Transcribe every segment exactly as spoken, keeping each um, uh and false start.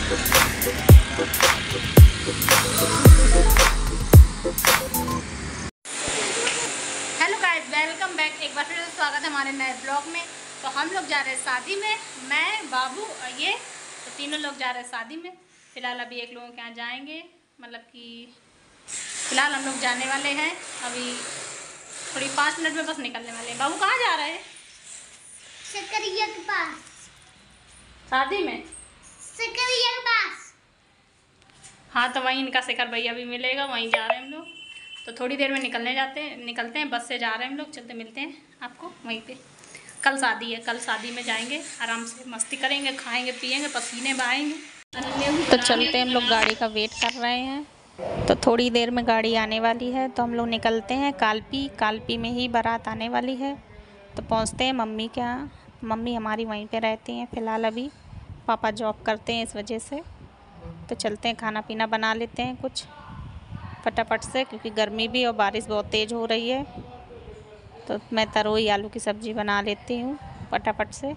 Hello guys, welcome back. एक बार फिर स्वागत है हमारे नए ब्लॉग में। तो हम लोग जा रहे हैं शादी में, मैं, बाबू और ये, तो तीनों लोग जा रहे हैं शादी में। फ़िलहाल अभी एक लोगों के यहाँ जाएंगे, मतलब कि फ़िलहाल हम लोग जाने वाले हैं। अभी थोड़ी पाँच मिनट में बस निकलने वाले हैं। बाबू कहाँ जा रहे हैं? सकरिया के पास। शादी में? सकरिया के पास। हाँ, तो वहीं इनका शिखर भैया भी मिलेगा, वहीं जा रहे हैं हम लोग। तो थोड़ी देर में निकलने जाते हैं निकलते हैं बस से जा रहे हैं हम लोग। चलते मिलते हैं आपको वहीं पे। कल शादी है, कल शादी में जाएंगे, आराम से मस्ती करेंगे, खाएंगे पिएंगे, पसीने बहाएंगे। तो चलते हैं हम लोग, गाड़ी का वेट कर रहे हैं। तो थोड़ी देर में गाड़ी आने वाली है, तो हम लोग निकलते हैं। कालपी कालपी में ही बारात आने वाली है, तो पहुँचते हैं मम्मी के यहाँ। मम्मी हमारी वहीं पर रहती हैं फ़िलहाल। अभी पापा जॉब करते हैं, इस वजह से। तो चलते हैं, खाना पीना बना लेते हैं कुछ फटाफट से, क्योंकि गर्मी भी और बारिश बहुत तेज़ हो रही है। तो मैं तरोई आलू की सब्ज़ी बना लेती हूँ फटाफट से।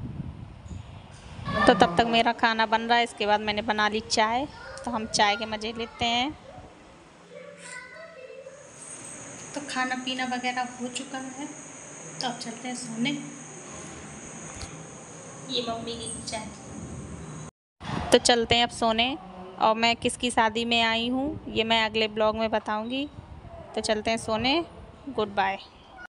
तो तब तक मेरा खाना बन रहा है। इसके बाद मैंने बना ली चाय, तो हम चाय के मज़े लेते हैं। तो खाना पीना वगैरह हो चुका है, तो अब चलते हैं सोने। ये मम्मी की चाय। तो चलते हैं अब सोने। और मैं किसकी शादी में आई हूँ ये मैं अगले ब्लॉग में बताऊँगी। तो चलते हैं सोने। Good bye.